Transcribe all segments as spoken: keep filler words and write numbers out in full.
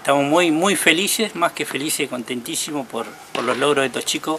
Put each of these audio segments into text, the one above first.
estamos muy, muy felices, más que felices, contentísimos por, por los logros de estos chicos,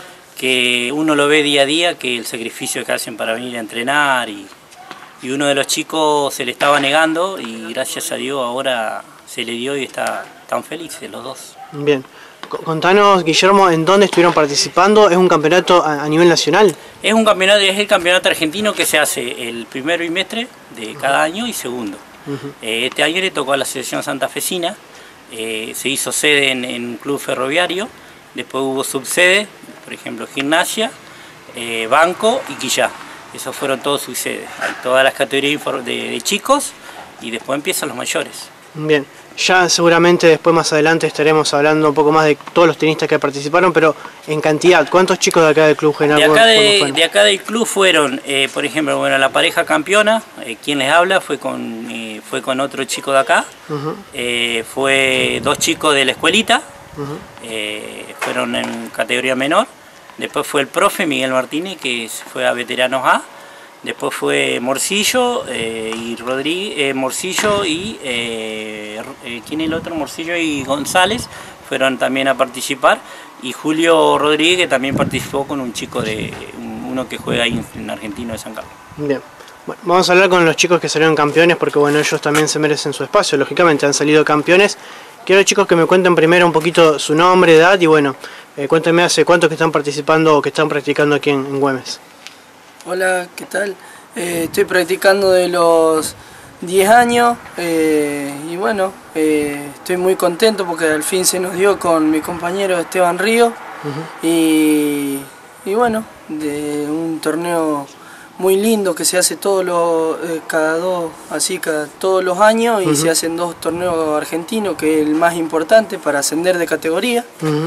que uno lo ve día a día, que el sacrificio que hacen para venir a entrenar, y, y uno de los chicos se le estaba negando y gracias a Dios ahora se le dio y está tan felices los dos. Bien. Contanos, Guillermo, ¿en dónde estuvieron participando? ¿Es un campeonato a, a nivel nacional? Es un campeonato, es el campeonato argentino que se hace el primer bimestre de cada uh-huh. año y segundo. Uh-huh. eh, este año le tocó a la Asociación Santafesina, eh, se hizo sede en, en un club ferroviario, después hubo subsedes, por ejemplo Gimnasia, eh, Banco y Quillá. Esos fueron todos subsedes. Hay todas las categorías de, de chicos y después empiezan los mayores. Bien. Ya seguramente después más adelante estaremos hablando un poco más de todos los tenistas que participaron, pero en cantidad, ¿cuántos chicos de acá del club general? De acá, de, de acá del club fueron, eh, por ejemplo, bueno, la pareja campeona, eh, quien les habla fue con, eh, fue con otro chico de acá, uh-huh. eh, fue dos chicos de la escuelita, uh-huh. eh, fueron en categoría menor, después fue el profe Miguel Martínez, que fue a veteranos A, después fue Morcillo eh, y Rodríguez, eh, Morcillo y eh, eh, ¿quién es el otro? Morcillo y González fueron también a participar, y Julio Rodríguez, que también participó con un chico de uno que juega ahí en Argentino de San Carlos. Bien. Bueno, vamos a hablar con los chicos que salieron campeones, porque bueno, ellos también se merecen su espacio, lógicamente han salido campeones. Quiero, chicos, que me cuenten primero un poquito su nombre, edad y bueno, eh, cuéntenme hace cuánto que están participando o que están practicando aquí en, en Güemes. Hola, ¿qué tal? Eh, estoy practicando de los diez años eh, y bueno, eh, estoy muy contento porque al fin se nos dio con mi compañero Esteban Río. Uh-huh. y, y bueno, de un torneo muy lindo que se hace todos los, eh, cada dos, así cada todos los años. Uh-huh. Y se hacen dos torneos argentinos, que es el más importante para ascender de categoría. Uh-huh.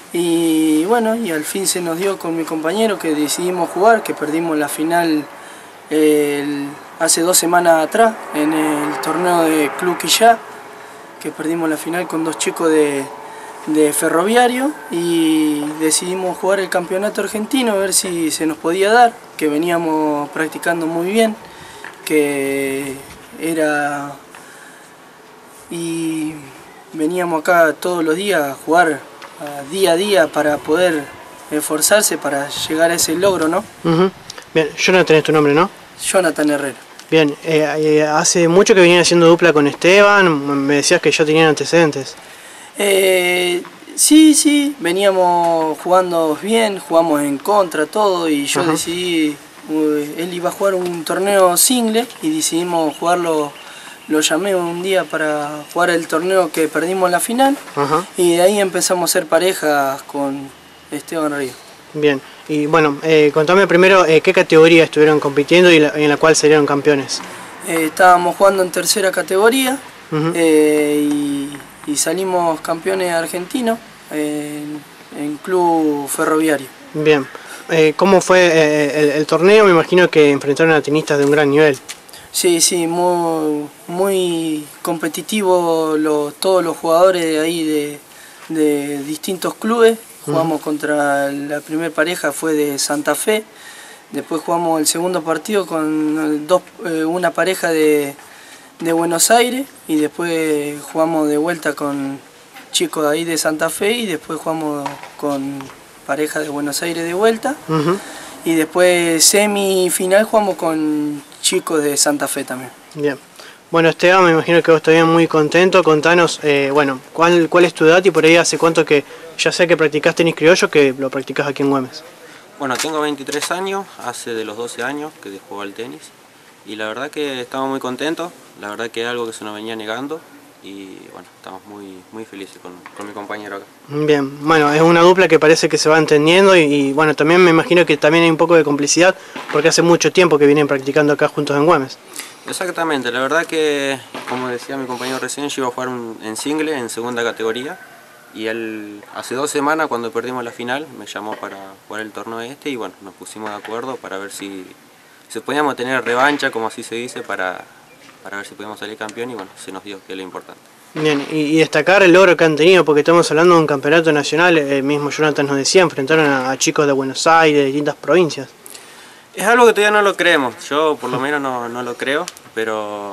Y bueno, y al fin se nos dio con mi compañero que decidimos jugar, que perdimos la final el, hace dos semanas atrás en el torneo de Club Quillá, que perdimos la final con dos chicos de, de Ferroviario, y decidimos jugar el campeonato argentino a ver si se nos podía dar, que veníamos practicando muy bien, que era... y veníamos acá todos los días a jugar día a día para poder esforzarse para llegar a ese logro, ¿no? Uh-huh. Bien, Jonathan es tu nombre, ¿no? Jonathan Herrera. Bien, eh, eh, hace mucho que venían haciendo dupla con Esteban, me decías que ya tenían antecedentes. Eh, sí, sí, veníamos jugando bien, jugamos en contra, todo, y yo uh-huh. decidí, uh, él iba a jugar un torneo single y decidimos jugarlo. Lo llamé un día para jugar el torneo que perdimos la final. Uh-huh. Y de ahí empezamos a ser pareja con Esteban Río. Bien, y bueno, eh, contame primero eh, qué categoría estuvieron compitiendo y la, en la cual salieron campeones. Eh, estábamos jugando en tercera categoría. Uh-huh. eh, y, y salimos campeones argentinos en, en Club Ferroviario. Bien, eh, ¿cómo fue eh, el, el torneo? Me imagino que enfrentaron a tenistas de un gran nivel. Sí, sí, muy, muy competitivo los, todos los jugadores de ahí de, de distintos clubes. Jugamos uh-huh. contra la primera pareja, fue de Santa Fe. Después jugamos el segundo partido con dos, eh, una pareja de, de Buenos Aires. Y después jugamos de vuelta con chicos de ahí de Santa Fe. Y después jugamos con pareja de Buenos Aires de vuelta. Uh-huh. Y después semifinal jugamos con chicos de Santa Fe también. Bien. Bueno, Esteban, me imagino que vos también muy contento. Contanos, eh, bueno, ¿cuál, cuál es tu edad y por ahí hace cuánto que ya sé que practicás tenis criollo, que lo practicás aquí en Güemes? Bueno, tengo veintitrés años, hace de los doce años que juego al tenis. Y la verdad que estamos muy contentos, la verdad que es algo que se nos venía negando. Y bueno, estamos muy, muy felices con, con mi compañero acá. Bien, bueno, es una dupla que parece que se va entendiendo y, y bueno, también me imagino que también hay un poco de complicidad porque hace mucho tiempo que vienen practicando acá juntos en Güemes. Exactamente, la verdad que, como decía mi compañero recién, yo iba a jugar un, en single, en segunda categoría, y él hace dos semanas cuando perdimos la final me llamó para jugar el torneo este y bueno, nos pusimos de acuerdo para ver si, si podíamos tener revancha, como así se dice, para... para ver si podemos salir campeón y bueno, se nos dio, que es lo importante. Bien, y, y destacar el logro que han tenido, porque estamos hablando de un campeonato nacional, el mismo Jonathan nos decía, enfrentaron a, a chicos de Buenos Aires, de distintas provincias. Es algo que todavía no lo creemos, yo por lo menos no, no lo creo, pero,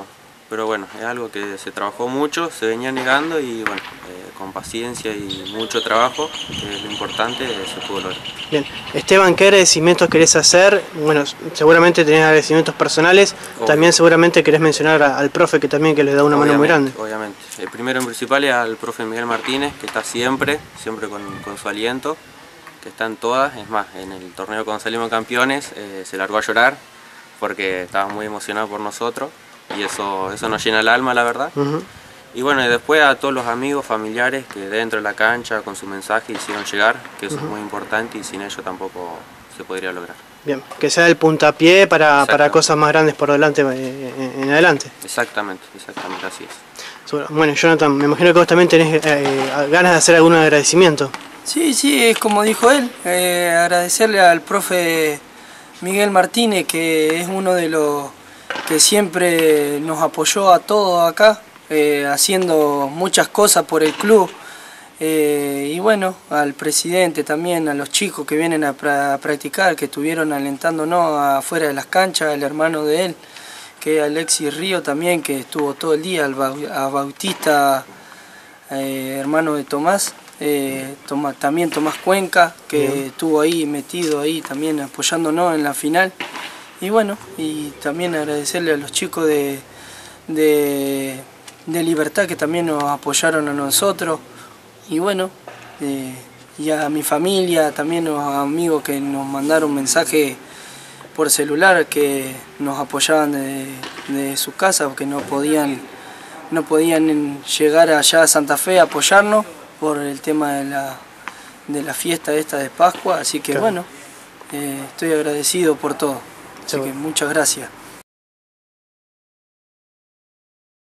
pero bueno, es algo que se trabajó mucho, se venía negando y bueno, eh, con paciencia y mucho trabajo, que es lo importante, se pudo lograr. Bien, Esteban, ¿qué agradecimientos querés hacer? Bueno, seguramente tenés agradecimientos personales, Obvio. También seguramente querés mencionar al profe que también que les da una obviamente, mano muy grande. Obviamente, el primero en principal es al profe Miguel Martínez, que está siempre, siempre con, con su aliento, que está en todas, es más, en el torneo cuando salimos campeones eh, se largó a llorar porque estaba muy emocionado por nosotros y eso, eso nos llena el alma, la verdad. Uh-huh. Y bueno, y después a todos los amigos, familiares que dentro de la cancha con su mensaje hicieron llegar, que eso uh-huh. es muy importante y sin ello tampoco se podría lograr. Bien, que sea el puntapié para, para cosas más grandes por delante, eh, en adelante. Exactamente, exactamente, así es. Bueno, Jonathan, me imagino que vos también tenés eh, ganas de hacer algún agradecimiento. Sí, sí, es como dijo él, eh, agradecerle al profe Miguel Martínez, que es uno de los que siempre nos apoyó a todos acá, eh, haciendo muchas cosas por el club. Eh, y bueno, al presidente también, a los chicos que vienen a, pra a practicar, que estuvieron alentándonos afuera de las canchas, el hermano de él, que es Alexis Río también, que estuvo todo el día, a Bautista, eh, hermano de Tomás. Eh, Tomás, también Tomás Cuenca, que Bien. estuvo ahí metido ahí también apoyándonos en la final. Y bueno, y también agradecerle a los chicos de, de, de Libertad que también nos apoyaron a nosotros. Y bueno, eh, y a mi familia, también a los amigos que nos mandaron mensajes por celular que nos apoyaban de, de su casa, porque no podían, no podían llegar allá a Santa Fe a apoyarnos por el tema de la, de la fiesta esta de Pascua, así que claro. bueno, eh, estoy agradecido por todo, así sí. que muchas gracias.